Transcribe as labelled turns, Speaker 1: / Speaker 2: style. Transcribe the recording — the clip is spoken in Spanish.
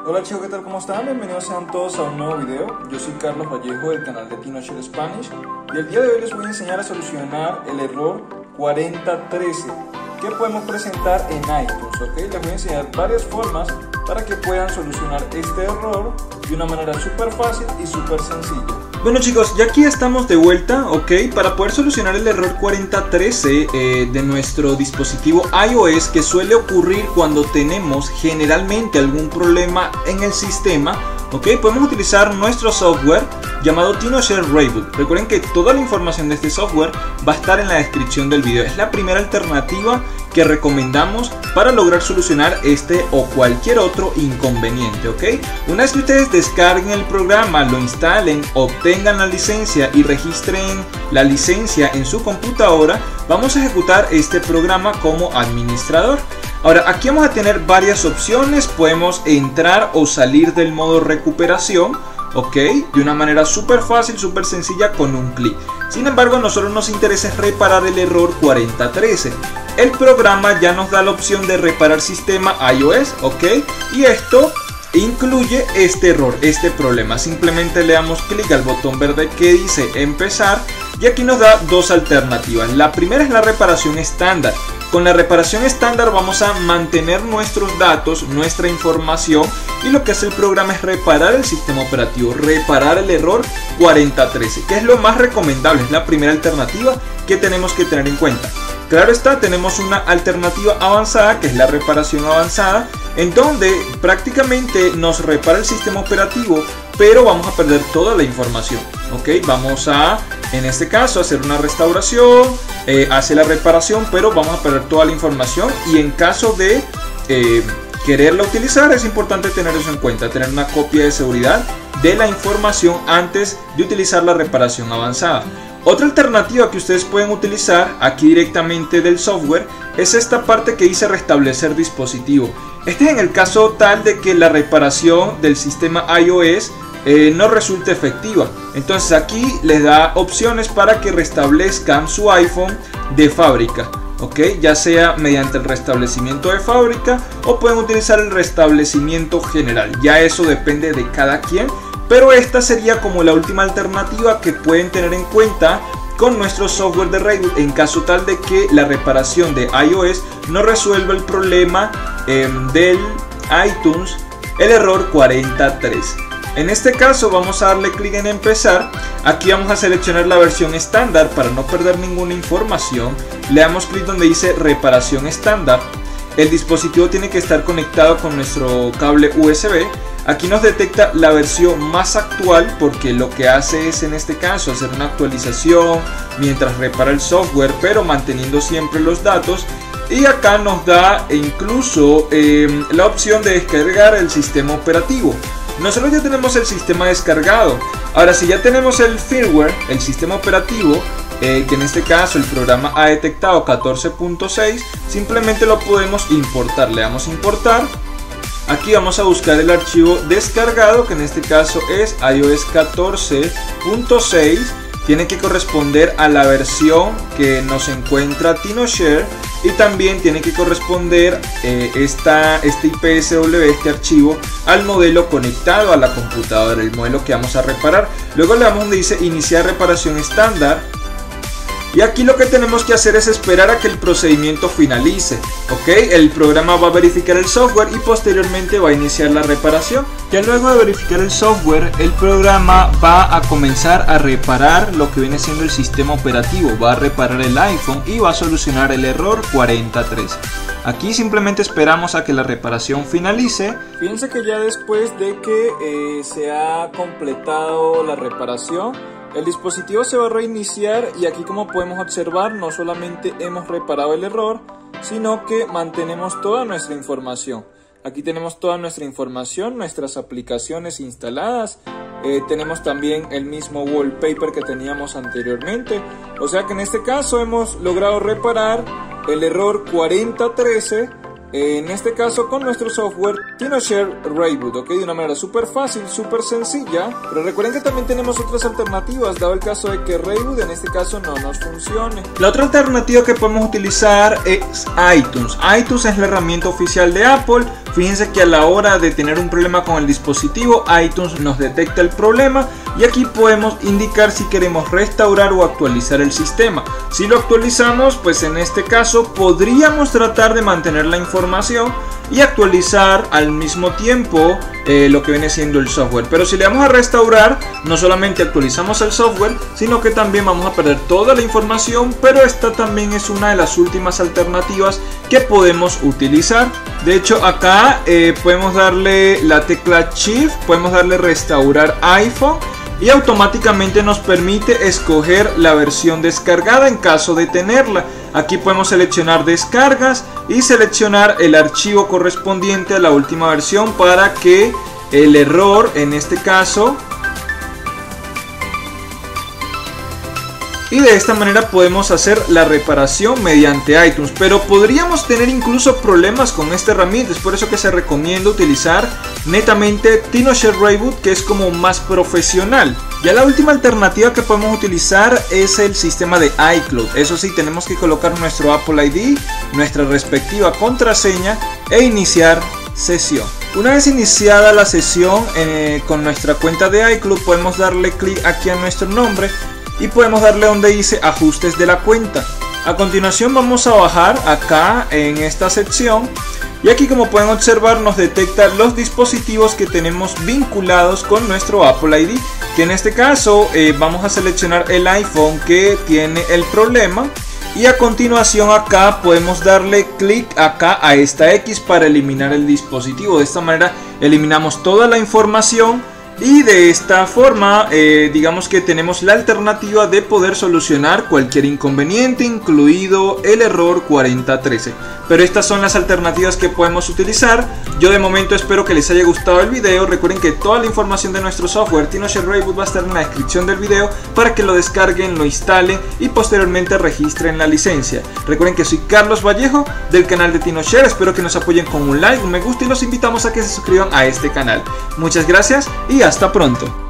Speaker 1: Hola chicos, ¿qué tal? ¿Cómo están? Bienvenidos sean todos a un nuevo video. Yo soy Carlos Vallejo del canal de TinoShare Spanish y el día de hoy les voy a enseñar a solucionar el error 4013 que podemos presentar en iTunes, ¿ok? Les voy a enseñar varias formas para que puedan solucionar este error de una manera súper fácil y súper sencilla. Bueno chicos, ya aquí estamos de vuelta, ¿ok? Para poder solucionar el error 4013 de nuestro dispositivo iOS, que suele ocurrir cuando tenemos generalmente algún problema en el sistema, ¿ok? Podemos utilizar nuestro software llamado TinoShare Reboot. Recuerden que toda la información de este software va a estar en la descripción del video. Es la primera alternativa que recomendamos para lograr solucionar este o cualquier otro inconveniente, ¿ok? Una vez que ustedes descarguen el programa, lo instalen, obtengan la licencia y registren la licencia en su computadora, vamos a ejecutar este programa como administrador. Ahora, aquí vamos a tener varias opciones. Podemos entrar o salir del modo recuperación, ok, de una manera súper fácil, súper sencilla, con un clic. Sin embargo, a nosotros nos interesa reparar el error 4013. El programa ya nos da la opción de reparar sistema iOS, ok, y esto incluye este error, este problema. Simplemente le damos clic al botón verde que dice empezar y aquí nos da dos alternativas. La primera es la reparación estándar. Con la reparación estándar vamos a mantener nuestros datos, nuestra información, y lo que hace el programa es reparar el sistema operativo, reparar el error 4013, que es lo más recomendable, es la primera alternativa que tenemos que tener en cuenta. Claro está, tenemos una alternativa avanzada que es la reparación avanzada, en donde prácticamente nos repara el sistema operativo, pero vamos a perder toda la información, ¿ok? Vamos a, en este caso, hacer una restauración, hacer la reparación, pero vamos a perder toda la información, y en caso de quererla utilizar es importante tener eso en cuenta, tener una copia de seguridad de la información antes de utilizar la reparación avanzada. Otra alternativa que ustedes pueden utilizar aquí directamente del software es esta parte que dice restablecer dispositivo. Este es en el caso tal de que la reparación del sistema iOS no resulte efectiva. Entonces aquí les da opciones para que restablezcan su iPhone de fábrica, ¿ok? Ya sea mediante el restablecimiento de fábrica o pueden utilizar el restablecimiento general. Ya eso depende de cada quien. Pero esta sería como la última alternativa que pueden tener en cuenta con nuestro software de Reboot en caso tal de que la reparación de iOS no resuelva el problema del iTunes, el error 4013. En este caso vamos a darle clic en empezar. Aquí vamos a seleccionar la versión estándar para no perder ninguna información. Le damos clic donde dice reparación estándar. El dispositivo tiene que estar conectado con nuestro cable USB. Aquí nos detecta la versión más actual porque lo que hace es, en este caso, hacer una actualización mientras repara el software, pero manteniendo siempre los datos. Y acá nos da incluso la opción de descargar el sistema operativo. Nosotros ya tenemos el sistema descargado. Ahora, si ya tenemos el firmware, el sistema operativo, que en este caso el programa ha detectado 14.6, simplemente lo podemos importar. Le damos importar. Aquí vamos a buscar el archivo descargado, que en este caso es iOS 14.6. Tiene que corresponder a la versión que nos encuentra TinoShare, y también tiene que corresponder este IPSW, este archivo, al modelo conectado a la computadora, el modelo que vamos a reparar. Luego le damos donde dice iniciar reparación estándar. Y aquí lo que tenemos que hacer es esperar a que el procedimiento finalice, ¿ok? El programa va a verificar el software y posteriormente va a iniciar la reparación. Ya luego de verificar el software, el programa va a comenzar a reparar lo que viene siendo el sistema operativo. Va a reparar el iPhone y va a solucionar el error 4013. Aquí simplemente esperamos a que la reparación finalice. Fíjense que ya después de que se ha completado la reparación, el dispositivo se va a reiniciar, y aquí, como podemos observar, no solamente hemos reparado el error, sino que mantenemos toda nuestra información. Aquí tenemos toda nuestra información, nuestras aplicaciones instaladas, tenemos también el mismo wallpaper que teníamos anteriormente. O sea que en este caso hemos logrado reparar el error 4013, en este caso con nuestro software TinoShare Reboot, ¿ok? De una manera súper fácil, súper sencilla. Pero recuerden que también tenemos otras alternativas, dado el caso de que Reboot en este caso no nos funcione. La otra alternativa que podemos utilizar es iTunes. iTunes es la herramienta oficial de Apple. fíjense que a la hora de tener un problema con el dispositivo, iTunes nos detecta el problema y aquí podemos indicar si queremos restaurar o actualizar el sistema. Si lo actualizamos, pues en este caso podríamos tratar de mantener la información y actualizar al mismo tiempo lo que viene siendo el software. Pero si le damos a restaurar, no solamente actualizamos el software, sino que también vamos a perder toda la información, pero esta también es una de las últimas alternativas que podemos utilizar. De hecho, acá podemos darle la tecla Shift, podemos darle restaurar iPhone y automáticamente nos permite escoger la versión descargada en caso de tenerla. Aquí podemos seleccionar descargas y seleccionar el archivo correspondiente a la última versión para que el error, en este caso, y de esta manera podemos hacer la reparación mediante iTunes. Pero podríamos tener incluso problemas con esta herramienta. Es por eso que se recomienda utilizar netamente TinoShare Reboot, que es como más profesional. Ya la última alternativa que podemos utilizar es el sistema de iCloud. Eso sí, tenemos que colocar nuestro Apple ID, nuestra respectiva contraseña e iniciar sesión. Una vez iniciada la sesión con nuestra cuenta de iCloud, podemos darle clic aquí a nuestro nombre y podemos darle donde dice ajustes de la cuenta. A continuación vamos a bajar acá en esta sección y aquí, como pueden observar, nos detecta los dispositivos que tenemos vinculados con nuestro Apple ID, que en este caso vamos a seleccionar el iPhone que tiene el problema. Y a continuación acá podemos darle clic acá a esta X para eliminar el dispositivo. De esta manera eliminamos toda la información y de esta forma digamos que tenemos la alternativa de poder solucionar cualquier inconveniente, incluido el error 4013. Pero estas son las alternativas que podemos utilizar. Yo de momento espero que les haya gustado el video. Recuerden que toda la información de nuestro software TinoShare Reboot va a estar en la descripción del video para que lo descarguen, lo instalen y posteriormente registren la licencia. Recuerden que soy Carlos Vallejo del canal de TinoShare. Espero que nos apoyen con un like, un me gusta y los invitamos a que se suscriban a este canal. Muchas gracias y hasta pronto.